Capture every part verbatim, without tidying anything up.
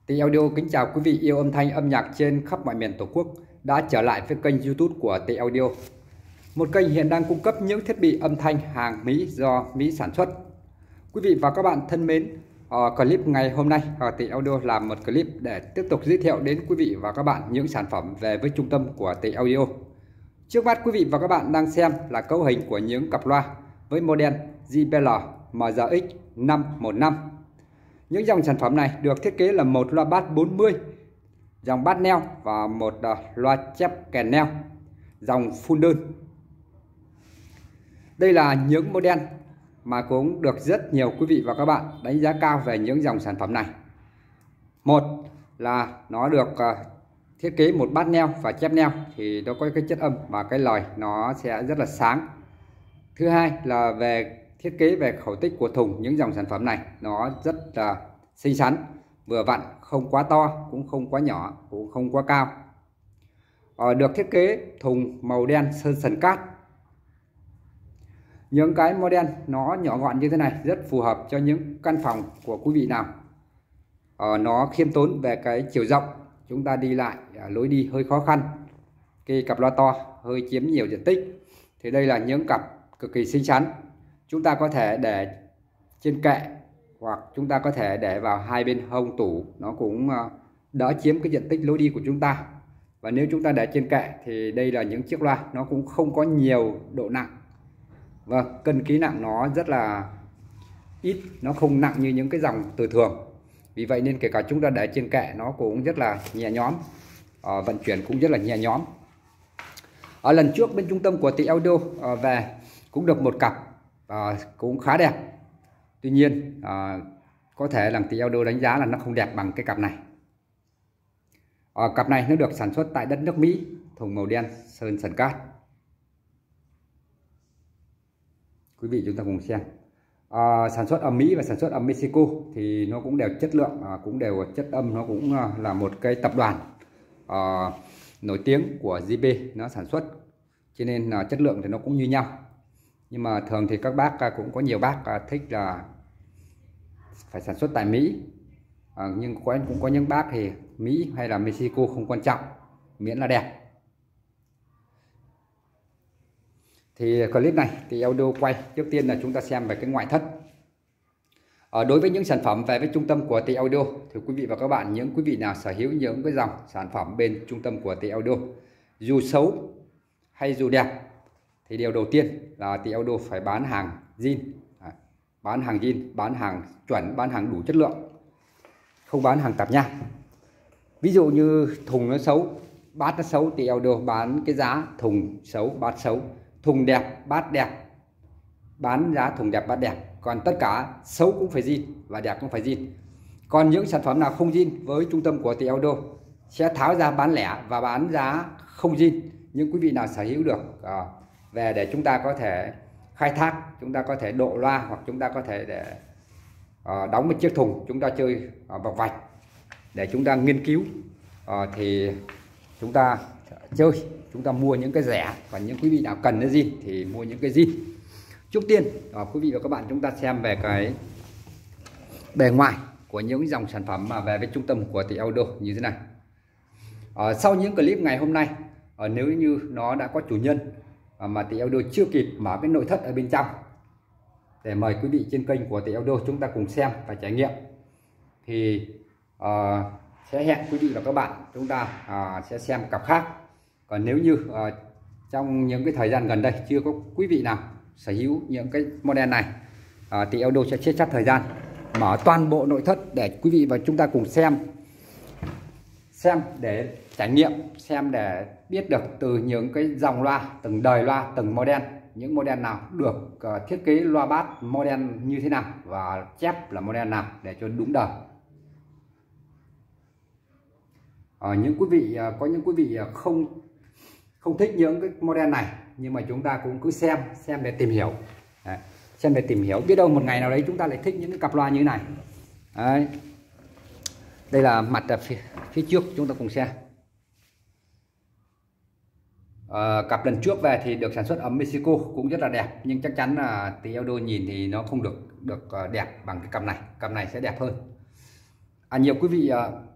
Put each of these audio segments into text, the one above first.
Tị Audio kính chào quý vị yêu âm thanh âm nhạc trên khắp mọi miền Tổ quốc đã trở lại với kênh YouTube của Tị Audio. Một kênh hiện đang cung cấp những thiết bị âm thanh hàng Mỹ do Mỹ sản xuất. Quý vị và các bạn thân mến, ở clip ngày hôm nay Tị Audio làm một clip để tiếp tục giới thiệu đến quý vị và các bạn những sản phẩm về với trung tâm của Tị Audio. Trước mắt quý vị và các bạn đang xem là cấu hình của những cặp loa với model J B L M G X năm một năm. Những dòng sản phẩm này được thiết kế là một loa bass bốn mươi, dòng bass neo và một loa chép kèn neo, dòng full đơn. Đây là những model mà cũng được rất nhiều quý vị và các bạn đánh giá cao về những dòng sản phẩm này. Một là nó được thiết kế một bass neo và chép neo thì nó có cái chất âm và cái lời nó sẽ rất là sáng. Thứ hai là về thiết kế về khẩu tích của thùng những dòng sản phẩm này nó rất là xinh xắn, vừa vặn, không quá to cũng không quá nhỏ cũng không quá cao. Ờ, được thiết kế thùng màu đen sơn sần cát. Những cái model nó nhỏ gọn như thế này rất phù hợp cho những căn phòng của quý vị nào ờ, nó khiêm tốn về cái chiều rộng, chúng ta đi lại lối đi hơi khó khăn, cái cặp loa to hơi chiếm nhiều diện tích thì đây là những cặp cực kỳ xinh xắn. Chúng ta có thể để trên kệ hoặc chúng ta có thể để vào hai bên hông tủ, nó cũng đỡ chiếm cái diện tích lối đi của chúng ta. Và nếu chúng ta để trên kệ thì đây là những chiếc loa nó cũng không có nhiều độ nặng. Vâng, cân ký nặng nó rất là ít, nó không nặng như những cái dòng từ thường. Vì vậy nên kể cả chúng ta để trên kệ nó cũng rất là nhẹ nhõm, à, vận chuyển cũng rất là nhẹ nhõm. Ở lần trước bên trung tâm của Tị Audio à, về cũng được một cặp à, cũng khá đẹp. Tuy nhiên à, có thể là Tị Audio đánh giá là nó không đẹp bằng cái cặp này. À, cặp này nó được sản xuất tại đất nước Mỹ, thùng màu đen sơn sần cát. Quý vị chúng ta cùng xem. À, sản xuất ở Mỹ và sản xuất ở Mexico thì nó cũng đều chất lượng, à, cũng đều chất âm, nó cũng à, là một cái tập đoàn à, nổi tiếng của J B nó sản xuất, cho nên là chất lượng thì nó cũng như nhau. Nhưng mà thường thì các bác cũng có nhiều bác thích là phải sản xuất tại Mỹ, à, nhưng có, cũng có những bác thì Mỹ hay là Mexico không quan trọng, miễn là đẹp. Thì clip này thì Audio quay trước tiên là chúng ta xem về cái ngoại thất. À, đối với những sản phẩm về với trung tâm của Tị Audio thì quý vị và các bạn, những quý vị nào sở hữu những cái dòng sản phẩm bên trung tâm của Tị Audio, dù xấu hay dù đẹp, thì điều đầu tiên là Tị Audio phải bán hàng zin, à, bán hàng zin, bán hàng chuẩn, bán hàng đủ chất lượng, không bán hàng tạp nham. Ví dụ như thùng nó xấu, bát nó xấu, Tị Audio bán cái giá thùng xấu, bát xấu, thùng đẹp, bát đẹp, bán giá thùng đẹp, bát đẹp. Còn tất cả xấu cũng phải zin và đẹp cũng phải zin. Còn những sản phẩm nào không zin với trung tâm của Tị Audio sẽ tháo ra bán lẻ và bán giá không zin. Những quý vị nào sở hữu được à, về để chúng ta có thể khai thác, chúng ta có thể độ loa, hoặc chúng ta có thể để à, đóng một chiếc thùng chúng ta chơi à, bọc vạch để chúng ta nghiên cứu, à, thì chúng ta chơi, chúng ta mua những cái rẻ. Và những quý vị nào cần cái zin thì mua những cái zin. Trước tiên à, quý vị và các bạn chúng ta xem về cái bề ngoài của những dòng sản phẩm mà về với trung tâm của Tị Audio như thế này. À, sau những clip ngày hôm nay, à, nếu như nó đã có chủ nhân à, mà Tị Audio chưa kịp mở cái nội thất ở bên trong để mời quý vị trên kênh của Tị Audio chúng ta cùng xem và trải nghiệm, thì à, sẽ hẹn quý vị và các bạn chúng ta à, sẽ xem cặp khác. Còn nếu như à, trong những cái thời gian gần đây chưa có quý vị nào sở hữu những cái model này, à, Tị Audio sẽ chia chắt thời gian mở toàn bộ nội thất để quý vị và chúng ta cùng xem xem để trải nghiệm, xem để biết được từ những cái dòng loa, từng đời loa, từng model, những model nào được uh, thiết kế loa bass model như thế nào và chép là model nào để cho đúng đời. Uh, những quý vị uh, có những quý vị uh, không không thích những cái model này, nhưng mà chúng ta cũng cứ xem xem để tìm hiểu. Đấy, xem để tìm hiểu, biết đâu một ngày nào đấy chúng ta lại thích những cái cặp loa như thế này. Đấy. Đây là mặt ở phía, phía trước, chúng ta cùng xem. À, cặp lần trước về thì được sản xuất ở Mexico cũng rất là đẹp, nhưng chắc chắn là Tị Audio nhìn thì nó không được được đẹp bằng cái cặp này. Cặp này sẽ đẹp hơn. À, nhiều quý vị uh,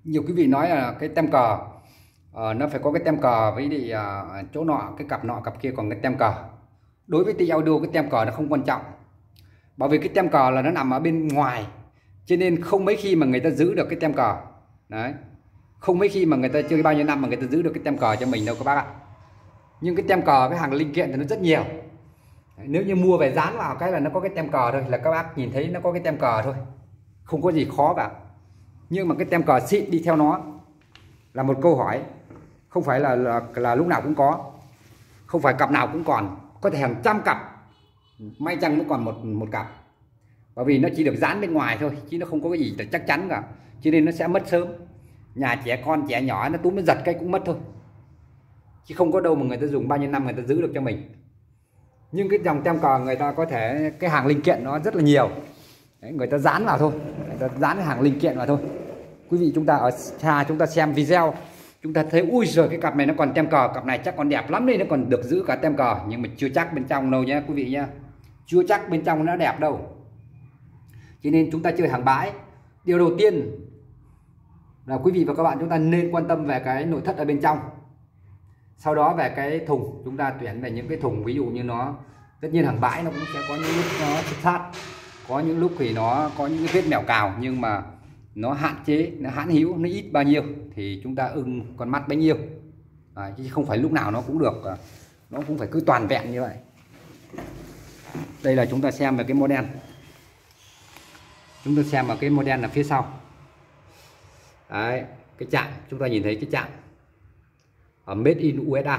Nhiều quý vị nói là cái tem cờ uh, nó phải có cái tem cờ với đi uh, chỗ nọ, cái cặp nọ cặp kia còn cái tem cờ. Đối với Tị Audio cái tem cờ nó không quan trọng, bởi vì cái tem cờ là nó nằm ở bên ngoài, cho nên không mấy khi mà người ta giữ được cái tem cờ. Đấy, không mấy khi mà người ta chơi bao nhiêu năm mà người ta giữ được cái tem cờ cho mình đâu các bác ạ. Nhưng cái tem cờ, cái hàng linh kiện thì nó rất nhiều. Đấy, nếu như mua về dán vào cái là nó có cái tem cờ thôi, là các bác nhìn thấy nó có cái tem cờ thôi, không có gì khó cả. Nhưng mà cái tem cờ xịn đi theo nó là một câu hỏi, không phải là, là là lúc nào cũng có, không phải cặp nào cũng còn, có thể hàng trăm cặp, may chăng mới còn một một cặp, bởi vì nó chỉ được dán bên ngoài thôi chứ nó không có cái gì là chắc chắn cả, cho nên nó sẽ mất sớm. Nhà trẻ con trẻ nhỏ nó túm nó giật cái cũng mất thôi, chứ không có đâu mà người ta dùng bao nhiêu năm người ta giữ được cho mình. Nhưng cái dòng tem cờ người ta có thể cái hàng linh kiện nó rất là nhiều. Đấy, người ta dán vào thôi, người ta dán cái hàng linh kiện vào thôi. Quý vị chúng ta ở xa chúng ta xem video, chúng ta thấy ui giời cái cặp này nó còn tem cờ, cặp này chắc còn đẹp lắm đây, nó còn được giữ cả tem cờ, nhưng mà chưa chắc bên trong đâu nhé quý vị nhé, chưa chắc bên trong nó đẹp đâu. Cho nên chúng ta chơi hàng bãi, điều đầu tiên là quý vị và các bạn chúng ta nên quan tâm về cái nội thất ở bên trong. Sau đó về cái thùng, chúng ta tuyển về những cái thùng ví dụ như nó, tất nhiên hàng bãi nó cũng sẽ có những lúc nó sát, có những lúc thì nó có những cái vết mèo cào, nhưng mà nó hạn chế, nó hãn hữu, nó ít bao nhiêu thì chúng ta ưng con mắt bấy nhiêu, à, chứ không phải lúc nào nó cũng được, nó cũng phải cứ toàn vẹn như vậy. Đây là chúng ta xem về cái model, chúng ta xem vào cái model là phía sau. Đấy, cái chạm chúng ta nhìn thấy cái chạm ở made in u ét a.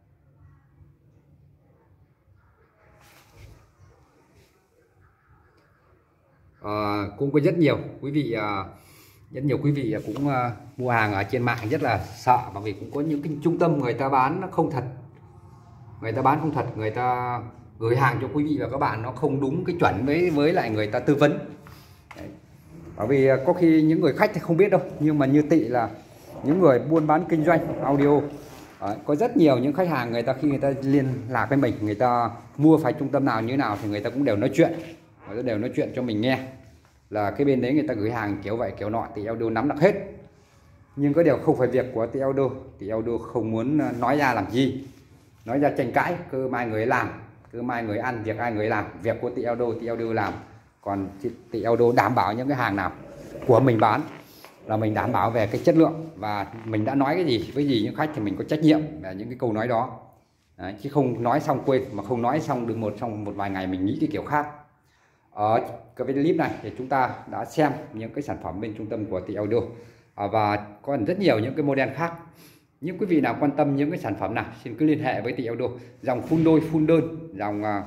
À, cũng có rất nhiều quý vị à, rất nhiều quý vị cũng à, mua hàng ở trên mạng rất là sợ, bởi vì cũng có những cái trung tâm người ta bán nó không thật, người ta bán không thật, người ta gửi hàng cho quý vị và các bạn nó không đúng cái chuẩn với với lại người ta tư vấn. Đấy. Bởi vì có khi những người khách thì không biết đâu, nhưng mà như Tị là những người buôn bán kinh doanh audio. Đấy, có rất nhiều những khách hàng người ta khi người ta liên lạc với mình, người ta mua phải trung tâm nào như thế nào thì người ta cũng đều nói chuyện, người ta đều nói chuyện cho mình nghe là cái bên đấy người ta gửi hàng kiểu vậy kiểu nọ, Tị Audio nắm được hết. Nhưng có điều không phải việc của Tị Audio, Tị Audio không muốn nói ra làm gì, nói ra tranh cãi, cơ mai người làm, cơ mai người ăn, việc ai người làm, việc của Tị Audio Tị Audio làm. Còn Tị Audio đảm bảo những cái hàng nào của mình bán là mình đảm bảo về cái chất lượng, và mình đã nói cái gì với gì những khách thì mình có trách nhiệm về những cái câu nói đó. Đấy, chứ không nói xong quên, mà không nói xong được một trong một vài ngày mình nghĩ cái kiểu khác. Ở cái clip này thì chúng ta đã xem những cái sản phẩm bên trung tâm của Tị Audio, à, và còn rất nhiều những cái model khác. Những quý vị nào quan tâm những cái sản phẩm nào xin cứ liên hệ với Tị Audio, dòng full đôi full đơn, dòng à,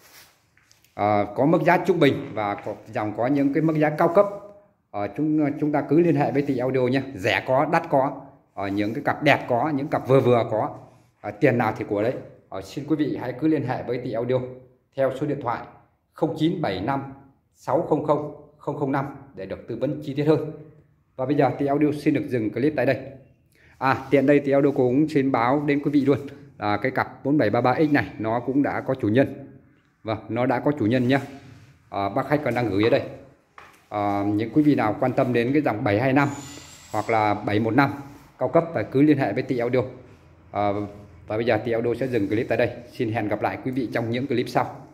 à, có mức giá trung bình và có, dòng có những cái mức giá cao cấp. À, chúng chúng ta cứ liên hệ với Tị Audio nhé, rẻ có, đắt có, à, những cái cặp đẹp có, những cặp vừa vừa có, à, tiền nào thì của đấy. À, xin quý vị hãy cứ liên hệ với Tị Audio theo số điện thoại không chín bảy năm sáu không không không không năm để được tư vấn chi tiết hơn. Và bây giờ Tị Audio xin được dừng clip tại đây. À, tiện đây Tị Audio cũng xin báo đến quý vị luôn là cái cặp bốn bảy ba ba X này nó cũng đã có chủ nhân. Vâng, nó đã có chủ nhân nhé. À, bác khách còn đang gửi ở đây. À, những quý vị nào quan tâm đến cái dòng bảy hai năm hoặc là bảy một năm cao cấp phải cứ liên hệ với Tị Audio. À, và bây giờ Tị Audio sẽ dừng clip tại đây. Xin hẹn gặp lại quý vị trong những clip sau.